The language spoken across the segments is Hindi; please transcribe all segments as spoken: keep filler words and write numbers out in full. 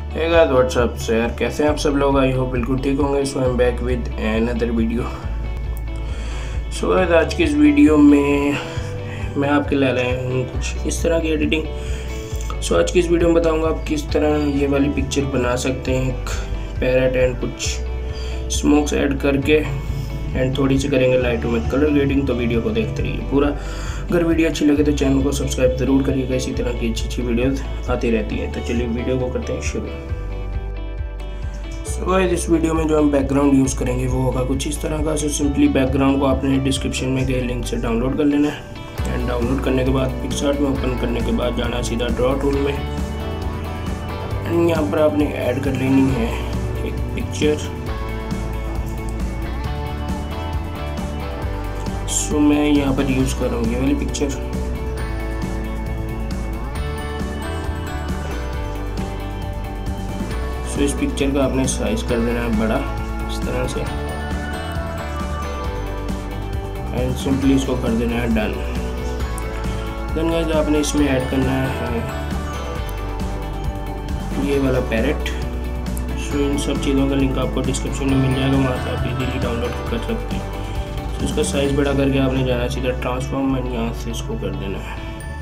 हे गाइस व्हाट्सअप से यार कैसे हैं आप सब लोग। आई होप बिल्कुल ठीक होंगे। So I am back with another video. So guys आज की इस वीडियो में मैं आपके ले लाया हूँ कुछ इस तरह की एडिटिंग। सो so, आज की इस वीडियो में बताऊंगा आप किस तरह ये वाली पिक्चर बना सकते हैं, एक पैरेट एंड कुछ स्मोक्स ऐड करके एंड थोड़ी सी करेंगे लाइटों में कलर ग्रेडिंग। तो वीडियो को देखते रहिए पूरा। अगर वीडियो अच्छी लगे तो चैनल को सब्सक्राइब ज़रूर करिएगा, इसी तरह की अच्छी अच्छी वीडियोस आती रहती हैं। तो चलिए वीडियो को करते हैं शुरू। सो गाइस इस वीडियो में जो हम बैकग्राउंड यूज़ करेंगे वो होगा कुछ इस तरह का। सो सिंपली बैकग्राउंड को आपने डिस्क्रिप्शन में गए लिंक से डाउनलोड कर लेना है एंड डाउनलोड करने के बाद पिक्सआर्ट में ओपन करने के बाद जाना सीधा ड्रॉ टूल में एंड यहाँ पर आपने ऐड कर लेनी है एक पिक्चर। सो मैं यहाँ पर यूज़ कर रहा हूँ ये वाली पिक्चर। सो इस पिक्चर का आपने साइज कर देना है बड़ा इस तरह से एंड सिंपली इसको कर देना है डन। देन गाइस आपने इसमें ऐड करना है ये वाला पैरेट। सो इन सब चीज़ों का लिंक आपको डिस्क्रिप्शन में मिल जाएगा, वहाँ से आप इजीली डाउनलोड कर सकते हैं। तो इसका साइज़ बड़ा करके आपने जाना सीधा ट्रांसफॉर्म एंड यहाँ से इसको कर देना है।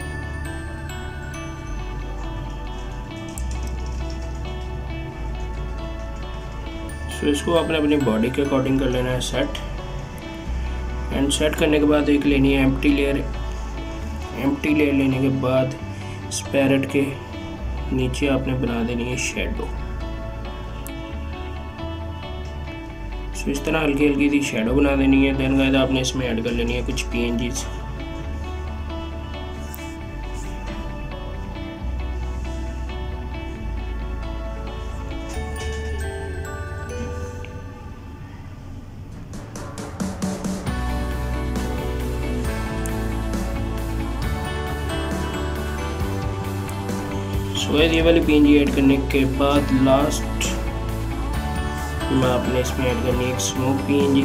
सो इसको आपने अपनी बॉडी के अकॉर्डिंग कर लेना है सेट एंड सेट करने के बाद एक लेनी है एम्प्टी लेयर। एम्प्टी लेयर लेने के बाद इस पैरेट के नीचे आपने बना देनी है शेडो। सो इस तरह हल्की हल्की सी शेडो बना देनी है। देन गाइस आपने इसमें ऐड कर लेनी है कुछ पीएनजीज। सो गाइस ये वाली पीएनजी ऐड करने के बाद लास्ट मैं आपने इसमें ऐड करनी है एक स्मोक पीएनजी।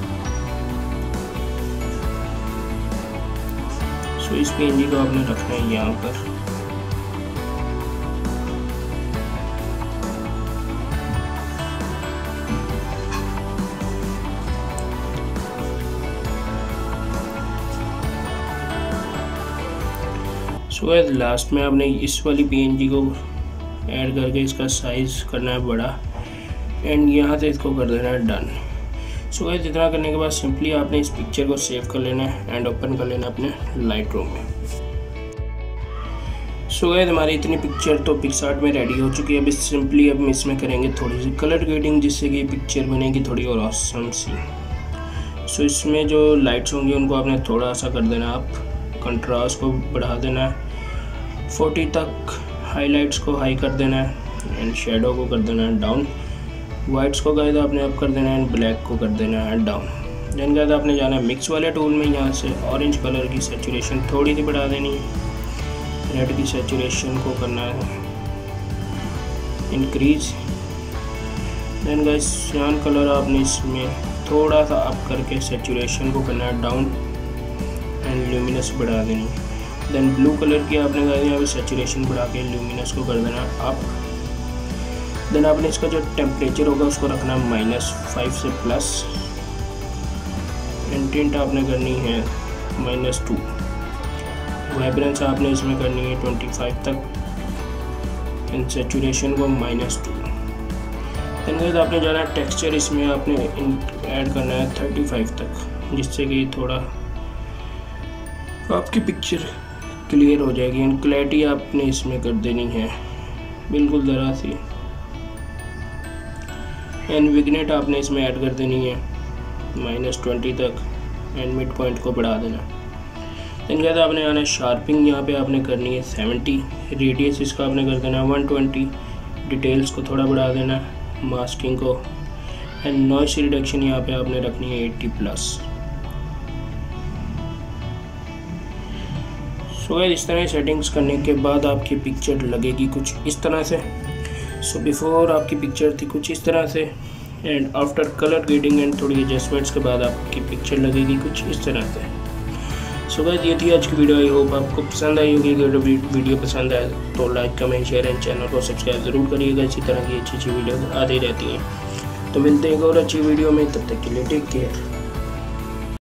सो इस पीएनजी को आपने रखना है यहाँ पर। सो गाइस लास्ट में आपने इस वाली पीएनजी को ऐड करके इसका साइज करना है बड़ा एंड यहाँ से इसको कर देना है डन। सो गाइस इतना करने के बाद सिंपली आपने इस पिक्चर को सेव कर लेना है एंड ओपन कर लेना अपने लाइट रूम में। सो गाइस हमारी इतनी पिक्चर तो पिक्सआर्ट में रेडी हो चुकी है। अभी सिंपली अब इसमें करेंगे थोड़ी सी कलर ग्रेडिंग जिससे कि पिक्चर बनेगी थोड़ी और ऑसम सी। सो इसमें जो लाइट्स होंगी उनको आपने थोड़ा सा कर देना, आप कंट्रास्ट को बढ़ा देना है फोर्टी तक, हाईलाइट्स को हाई कर देना है एंड शेडो को कर देना है डाउन। वाइट्स को गाइस आपने अप कर देना है एंड ब्लैक को कर देना है डाउन। देन गाइस आपने जाना है मिक्स वाले टूल में, यहाँ से ऑरेंज कलर की सैचुरेशन थोड़ी सी बढ़ा देनी है, रेड की सैचुरेशन को करना है increase. Then guys cyan colour आपने इसमें थोड़ा सा अप करके सैचुरेशन को करना है डाउन एंड ल्यूमिनस बढ़ा देनी है। देन ब्लू कलर की आपने गाइस यहाँ पे सैचुरेशन बढ़ा के ल्यूमिनस को कर देना है अप। देन आपने इसका जो टेम्परेचर होगा उसको रखना है माइनस फाइव से प्लस एंड टिंट आपने करनी है माइनस टू। वाइब्रेंस आपने इसमें करनी है ट्वेंटी फाइव तक एंड सैचुरेशन को माइनस टू। देन गाइस आपने जाना है टेक्सचर, इसमें आपने ऐड करना है थर्टी फाइव तक जिससे कि थोड़ा आपकी पिक्चर क्लियर हो जाएगी एंड क्लैरिटी आपने इसमें कर देनी है बिल्कुल ज़रा सी एंड विग्नेट आपने इसमें ऐड कर देनी है माइनस ट्वेंटी तक एंड मिड पॉइंट को बढ़ा देना। देन गाइस आपने आना है शार्पिंग, यहाँ पे आपने करनी है सेवेंटी, रेडियस इसका आपने कर देना है वन ट्वेंटी, डिटेल्स को थोड़ा बढ़ा देना है, मास्किंग को एंड नॉइस रिडक्शन यहाँ पे आपने रखनी है एट्टी प्लस। सो गाइस इस तरह सेटिंग्स करने के बाद आपकी पिक्चर लगेगी कुछ इस तरह से। सो so, बिफोर आपकी पिक्चर थी कुछ इस तरह से and after colour grading and थोड़ी एडजस्टमेंट्स के बाद आपकी पिक्चर लगेगी कुछ इस तरह से। सो गाइस ये थी आज की वीडियो। आई होप आपको पसंद आई होगी। अगर वीडियो पसंद आए तो like comment share and channel को सब्सक्राइब ज़रूर करिएगा। इसी तरह की अच्छी अच्छी वीडियो आती रहती हैं। तो मिलते हैं एक और अच्छी वीडियो में, तब तक के लिए टेक केयर।